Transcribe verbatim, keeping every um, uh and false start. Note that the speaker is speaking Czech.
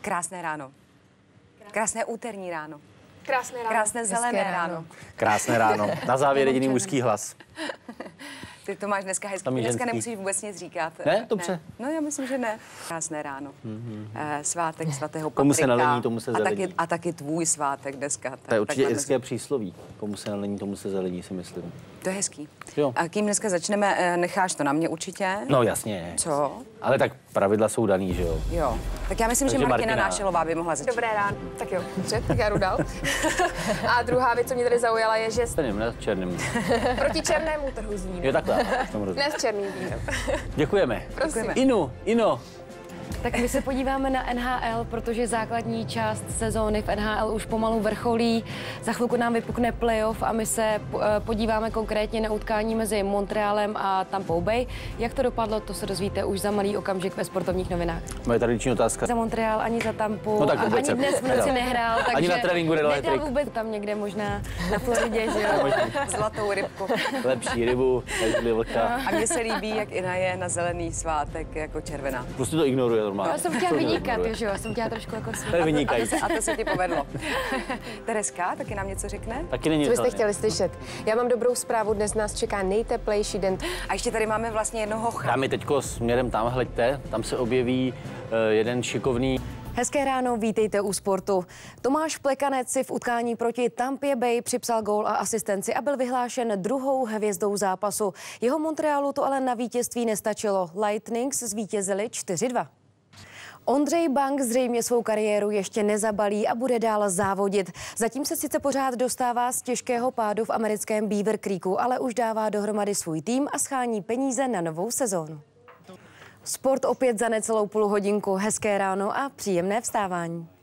Krásné ráno. Krásné úterní ráno. Krásné ráno. Krásné zelené ráno. ráno. Krásné ráno. Na závěr jediný mužský hlas. Ty to máš dneska hezký. Dneska ženský. Nemusíš vůbec nic říkat. Ne? Dobře. Ne. No já myslím, že ne. Krásné ráno. Mm-hmm. Svátek svatého Patrika. Komu se nalení, tomu se zelení. A taky, a taky tvůj svátek dneska. To je určitě irské přísloví. Komu se nalení, tomu se zelení, si myslím. To je hezký. Jo. A kým dneska začneme, necháš to na mě určitě? No jasně. Co? Ale tak pravidla jsou daný, že jo? Jo. Tak já myslím, Takže že Martina, Martina Nášelová by mohla začít. Dobré ráno. Tak jo, dobře, tak já jdu dál. A druhá věc, co mě tady zaujala, je, že... Stejným, ne? Černým. Proti černému trhu s vínem. Je takhle. Ne s černým vínem. Děkujeme. Prosím. Inu, Ino. Tak my se podíváme na N H L, protože základní část sezóny v N H L už pomalu vrcholí. Za chvilku nám vypukne playoff a my se podíváme konkrétně na utkání mezi Montrealem a Tampou Bay. Jak to dopadlo, to se dozvíte už za malý okamžik ve sportovních novinách. Moje tradiční otázka. Za Montreal ani za Tampu, no tak a ani dnes v noci nehrál, takže ani na tréninku nehrál vůbec tam někde možná na Floridě, že jo? Zlatou rybku. Lepší rybu, než vlka. A mně se líbí, jak Ina je na zelený svátek jako červená. Prostě to ignoruje. Normálně. Já jsem chtěla vynikat, jo, já jsem chtěla trošku jako to je vynikající. A, a to se ti povedlo. Tereska, taky nám něco řekne? Taky není. Co byste chtěli slyšet? Já mám dobrou zprávu, dnes nás čeká nejteplejší den. A ještě tady máme vlastně jednoho chlapa. Tam je teďko směrem tam, hleďte, tam se objeví uh, jeden šikovný. Hezké ráno, vítejte u sportu. Tomáš Plekanec si v utkání proti Tampě Bay připsal gól a asistenci a byl vyhlášen druhou hvězdou zápasu. Jeho Montrealu to ale na vítězství nestačilo. Lightnings zvítězili čtyři dva. Ondřej Bank zřejmě svou kariéru ještě nezabalí a bude dál závodit. Zatím se sice pořád dostává z těžkého pádu v americkém Beaver Creeku, ale už dává dohromady svůj tým a schání peníze na novou sezónu. Sport opět za necelou půl hodinku. Hezké ráno a příjemné vstávání.